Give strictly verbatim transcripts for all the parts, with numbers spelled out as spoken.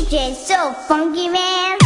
D J so funky, man.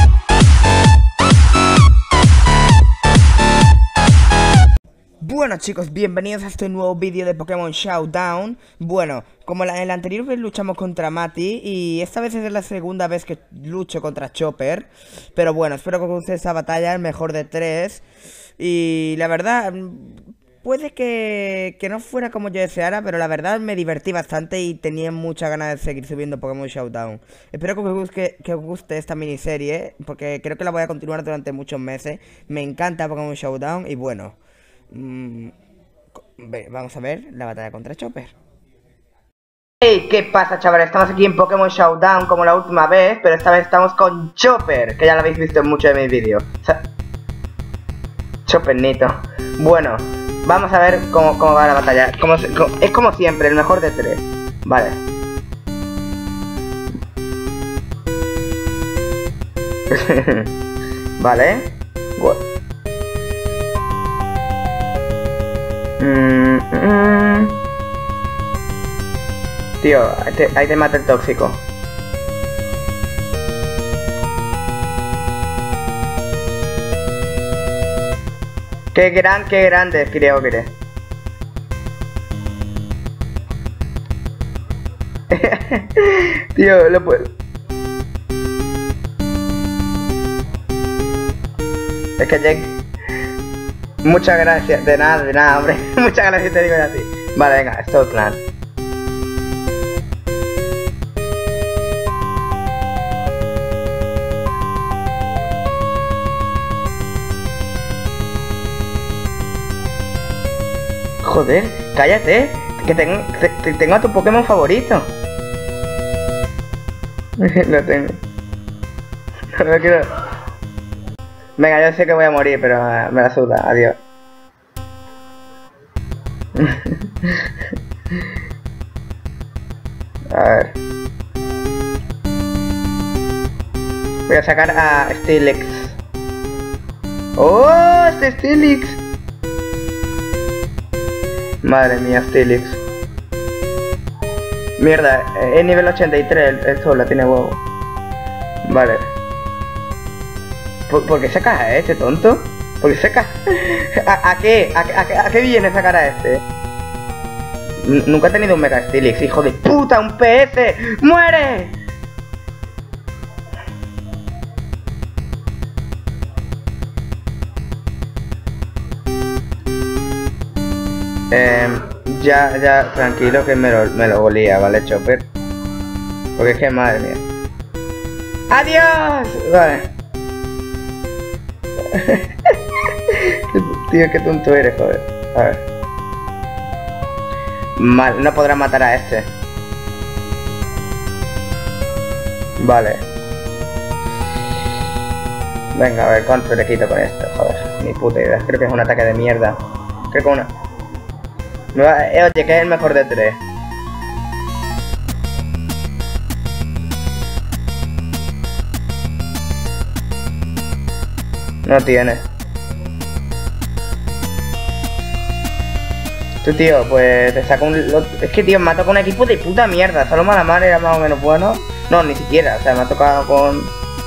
Bueno chicos, bienvenidos a este nuevo vídeo de Pokémon Showdown. Bueno, como la, en la anterior vez luchamos contra Mati, y esta vez es la segunda vez que lucho contra Chopper. Pero bueno, espero que os guste esa batalla, el mejor de tres. Y la verdad, puede que, que no fuera como yo deseara, pero la verdad me divertí bastante y tenía muchas ganas de seguir subiendo Pokémon Showdown. Espero que os guste, que os guste esta miniserie, porque creo que la voy a continuar durante muchos meses. Me encanta Pokémon Showdown y bueno... Mm, vamos a ver la batalla contra Chopper. Hey, ¿qué pasa, chavales? Estamos aquí en Pokémon Showdown como la última vez, pero esta vez estamos con Chopper, que ya lo habéis visto en muchos de mis vídeos. O sea, Choppernito. Bueno, vamos a ver cómo, cómo va la batalla. Como, como, es como siempre, el mejor de tres. Vale. Vale. Bueno. Mm, mm. Tío, ahí te, ahí te mata el tóxico. Qué gran, qué grande creo que eres. Tío, lo puedo. Es que Jake... Muchas gracias, de nada, de nada, hombre. Muchas gracias, te digo a ti. Vale, venga, esto es clan. Joder, cállate, que tengo, te, te tengo a tu Pokémon favorito. Lo tengo. No lo quiero. Venga, yo sé que voy a morir, pero uh, me la suda. Adiós. A ver. Voy a sacar a Steelix. ¡Oh! ¡Este Steelix! Madre mía, Steelix. Mierda, es nivel ochenta y tres, esto la tiene huevo. Vale. ¿Por, ¿Por qué sacas a este, tonto? ¿Por qué sacas? ¿A, a qué? ¿A, a, ¿A qué viene sacar a este? N Nunca he tenido un Mega Steelix, hijo de puta, un P S. ¡Muere! Eh, ya, ya, tranquilo que me lo, me lo golía, ¿vale, Chopper? Porque es que, madre mía. ¡Adiós! Vale. Tío, qué tonto eres, joder. A ver. Mal, no podrá matar a este. Vale. Venga, a ver cuánto le quito con esto, joder. Ni puta idea. Creo que es un ataque de mierda. Creo que una... Me va... eh, oye, que es el mejor de tres. No tiene. Tú, tío, pues te saco un... Es que, tío, me ha tocado un equipo de puta mierda. Solo Malamar era más o menos bueno. No, ni siquiera. O sea, me ha tocado con...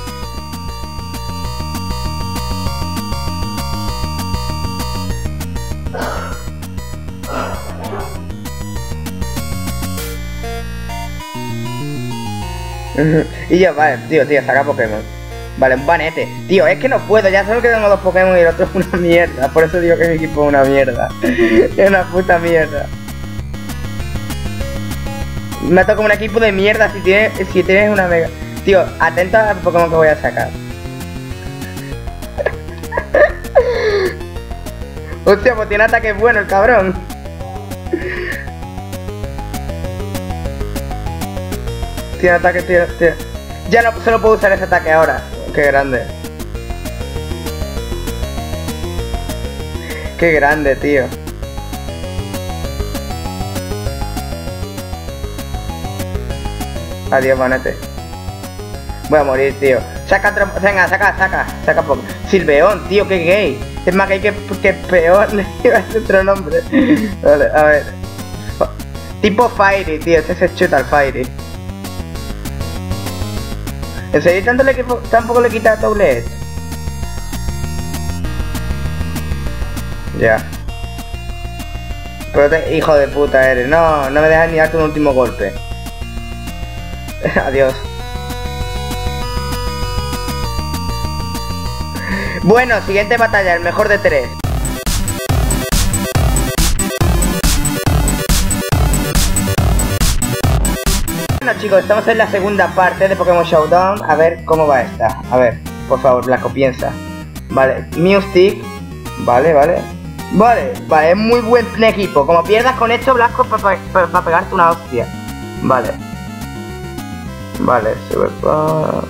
Y ya, vale, tío, tío, saca Pokémon. Vale, un banete. Tío, es que no puedo, ya solo que tengo dos Pokémon y el otro es una mierda. Por eso digo que mi equipo es una mierda. Es una puta mierda. Me ha tocado un equipo de mierda si tienes, si tienes una mega... Tío, atento al Pokémon que voy a sacar. Hostia, pues tiene ataque bueno el cabrón. Tiene ataque, tío, tío. Ya no solo puedo usar ese ataque ahora. Qué grande. Qué grande, tío. Adiós, banete. Voy a morir, tío. Saca otro... Venga, saca, saca. Saca poco. Silveón, tío, qué gay. Es más gay que, que peor. Iba a ser otro nombre. Vale, a ver. Tipo Fairy, tío. Este se chuta al Fairy. ¿En serio tanto le, tampoco le quita a Toilet? Ya. Pero te, hijo de puta eres. No, no me dejas ni darte un último golpe. Adiós. Bueno, siguiente batalla, el mejor de tres. Bueno chicos, estamos en la segunda parte de Pokémon Showdown. A ver cómo va esta. A ver, por favor, Blanco, piensa. Vale, Mewstick. Vale, vale. Vale, vale, es muy buen equipo. Como pierdas con esto, Blanco, para pa, pa, pa pegarte una hostia. Vale. Vale, Super Power.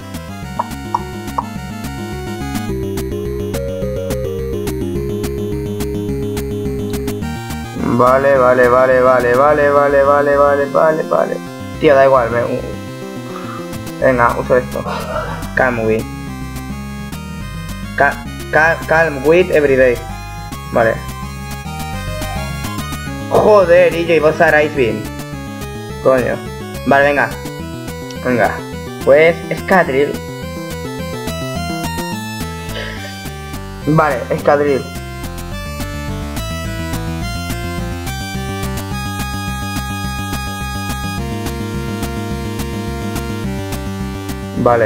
Vale, vale, vale, vale, vale, vale, vale, vale, vale, vale. Tío, da igual, me... Venga, uso esto. Calm Wit. Cal, cal, calm Wit everyday. Vale. Joder, y yo iba a usar Ice Beam. Coño. Vale, venga. Venga. Pues, Escadril. Vale, Escadril. Vale.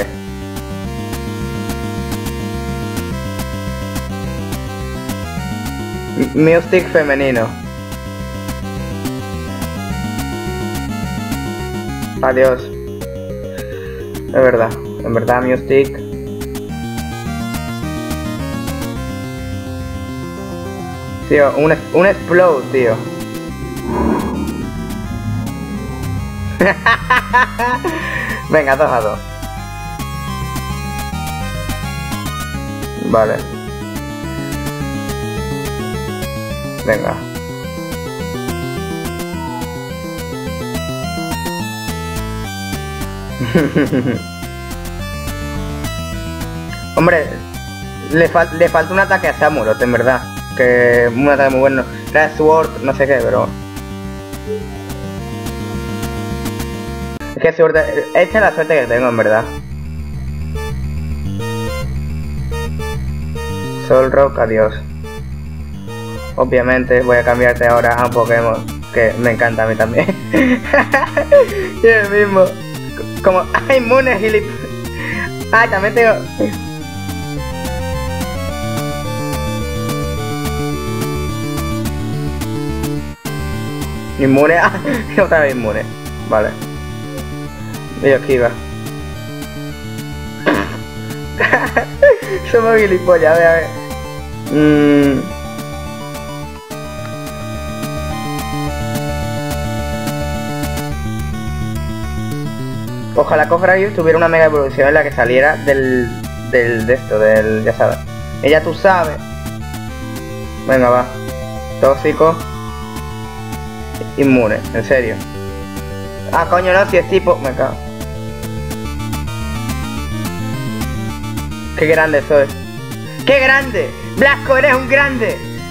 Mewstick femenino. Adiós. Es verdad, en verdad Mewstick. Tío, un, un explode, tío. Venga, dos a dos. Vale. Venga. Hombre, le, fal le falta un ataque a Samurott, en verdad. Que un ataque muy bueno. Era Sword, no sé qué, pero... Es que suerte... Esta es la suerte que tengo, en verdad. Solrock, adiós. Obviamente voy a cambiarte ahora a un Pokémon que me encanta a mí también. Y el mismo. Como... ¡Ay, inmune, gilip! ¡Ay, también tengo... Inmune... ¡Ah! Otra vez inmune. Vale. Y esquiva. Somos gilipollas, a ver, a ver. Mmm... Ojalá Cofragil tuviera una mega evolución en la que saliera del... del... de esto, del... ya sabes. Ella tú sabes. Venga, va. Tóxico. Inmune, en serio. Ah, coño, no, si es tipo... Me cago. Qué grande soy. ¡Qué grande! ¡Blasco, eres un grande!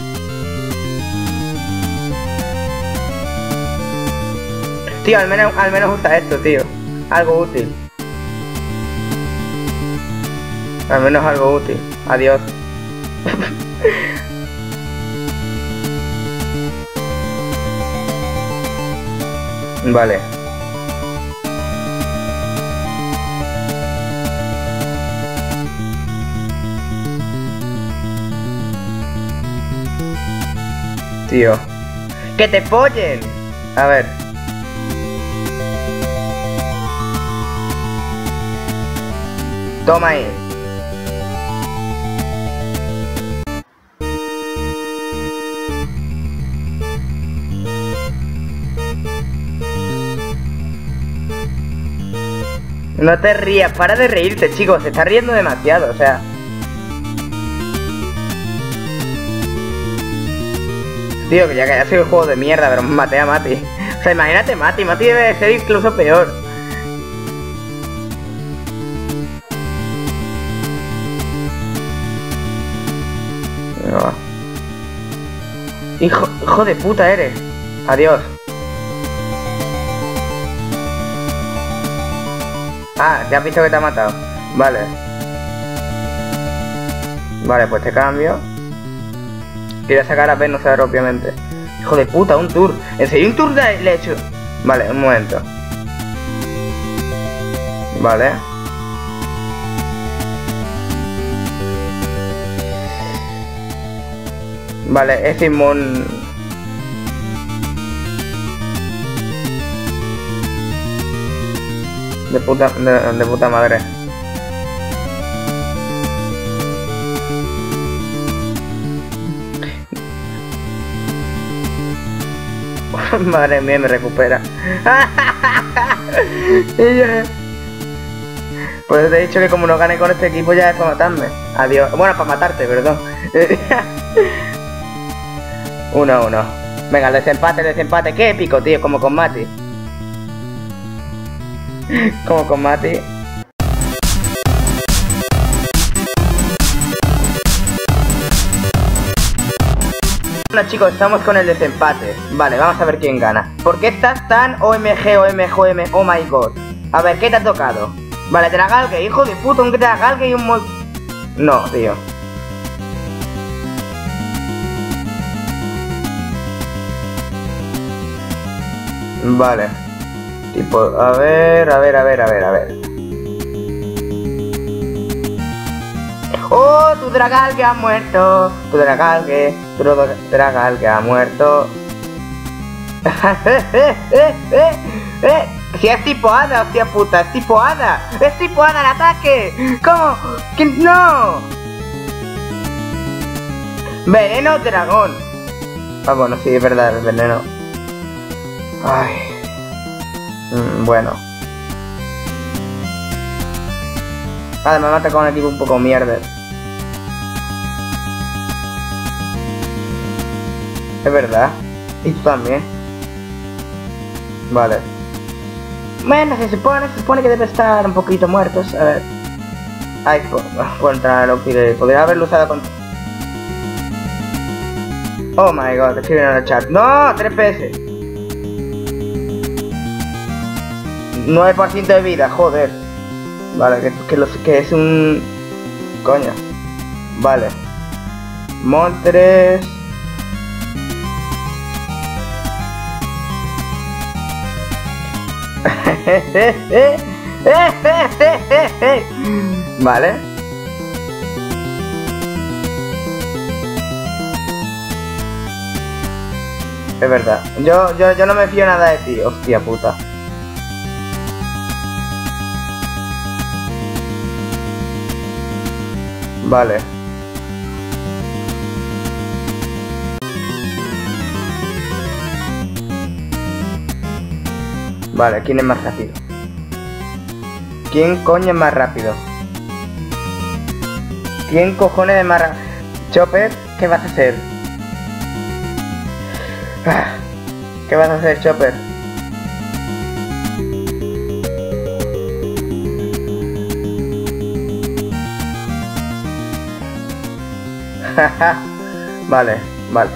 Tío, al menos, al menos usa esto, tío. Algo útil. Al menos algo útil. Adiós. Vale. Tío. ¡Que te follen! A ver. Toma ahí. No te rías, para de reírte, chicos, se está riendo demasiado, o sea. Tío, que ya que haya sido un juego de mierda, pero maté a Mati. O sea, imagínate Mati, Mati debe de ser incluso peor. No. Hijo, hijo de puta eres. Adiós. Ah, ya has visto que te ha matado. Vale. Vale, pues te cambio. Quería sacar a Venusaur, obviamente. Hijo de puta, un tour. ¿En serio un tour le he hecho? Vale, un momento. Vale. Vale, es inmune. De puta, de, de puta madre. Madre mía, me recupera. Pues te he dicho que como no gane con este equipo ya es para matarme. Adiós. Bueno, para matarte, perdón. Uno a uno. Venga, el desempate, el desempate. Qué épico, tío, como con Mati. Como con Mati. Bueno chicos, estamos con el desempate. Vale, vamos a ver quién gana. ¿Por qué estás tan O M G, O M G, O M G? Oh my god. A ver, ¿qué te ha tocado? Vale, Dragalge, hijo de puta, un Dragalge y un Mol... No, tío. Vale. Tipo, a ver, a ver, a ver, a ver, a ver. ¡Oh! Tu Dragalge ha muerto. Tu Dragalge, tu Dragalge ha muerto. eh, eh, eh, eh, eh. Si es tipo hada, hostia puta, es tipo hada. Es tipo hada el ataque. ¿Cómo? ¿Qué? ¡No! Veneno dragón. Ah, bueno, sí, es verdad, es veneno. Ay. Mm, bueno. Vale, me mata con un equipo un poco mierda. Es verdad. Y tú también. Vale. Bueno, se supone, se supone que debe estar un poquito muertos. A ver. Ay, contra Loki. Podría haberlo usado contra... Oh my god, escriben en el chat. ¡No! tres P S. nueve por ciento de vida, joder. Vale, que, que, los, que es un... Coño. Vale. Montres. Vale. Es verdad. Yo, yo, yo no me fío nada de ti, hostia puta. Vale. Vale, ¿quién es más rápido? ¿Quién coño es más rápido? ¿Quién cojones es más rápido? Chopper, ¿qué vas a hacer? ¿Qué vas a hacer, Chopper? Vale, vale.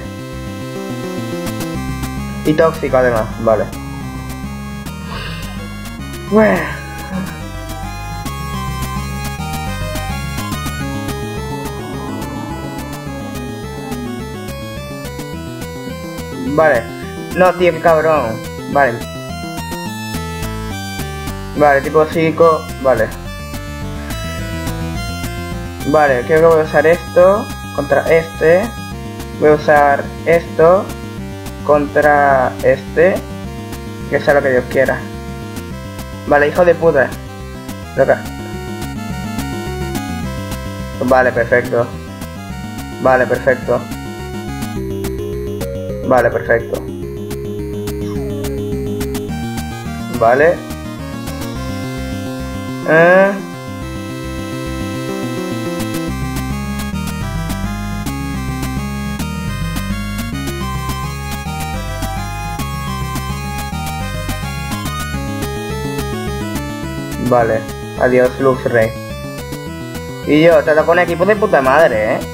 Y tóxico además, vale. Bueno. Vale. No, tío, qué cabrón. Vale. Vale, tipo psíquico. Vale. Vale, creo que voy a usar esto contra este. Voy a usar esto contra este. Que sea lo que Dios quiera. Vale, hijo de puta. Loca. Vale, perfecto. Vale, perfecto. Vale, perfecto. Vale. Eh. Vale, adiós Luxray. Y yo, te toco un equipo de puta madre, eh.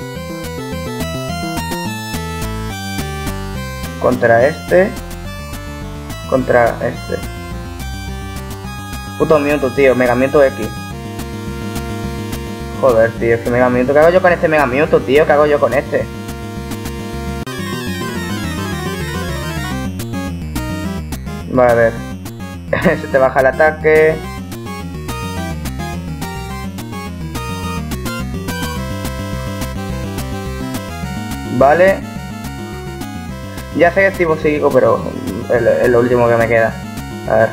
Contra este. Contra este. Puto Mewtwo, tío, Mega Mewtwo X. Joder, tío, este Mega Mewtwo. ¿Qué hago yo con este Mega Mewtwo, tío? ¿Qué hago yo con este? Vale, a ver. Se te baja el ataque. Vale. Ya sé que es tipo psíquico, pero es, es lo último que me queda. A ver.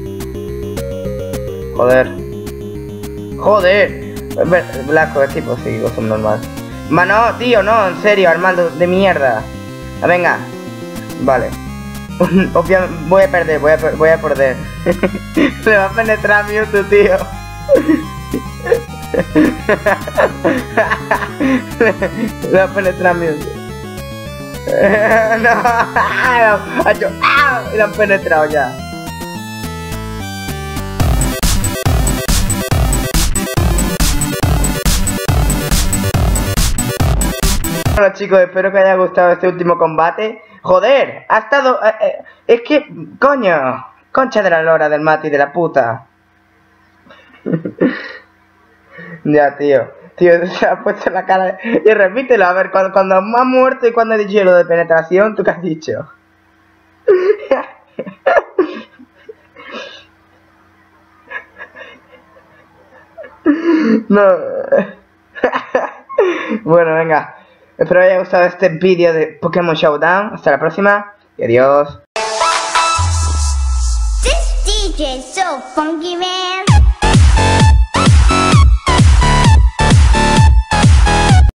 Joder. Joder. Blasco es tipo psíquico, son normal. Mano, tío, no, en serio, Armando, de mierda. Ah, venga. Vale. Obviamente voy a perder, voy a, voy a perder. Le va a penetrar a Mewtwo, tío. Le va a penetrar a Mewtwo. No, ha hecho ¡ah! Y lo han penetrado ya. Bueno, chicos, espero que os haya gustado este último combate. Joder, ha estado... Eh, eh, es que... Coño. Concha de la lora del Mati de la puta. Ya, tío. Tío, se ha puesto la cara... Y repítelo, a ver, cuando, cuando ha muerto y cuando he dicho lo de penetración, ¿tú qué has dicho? No. Bueno, venga. Espero que os haya gustado este vídeo de Pokémon Showdown. Hasta la próxima y adiós. This D J is so funky, man.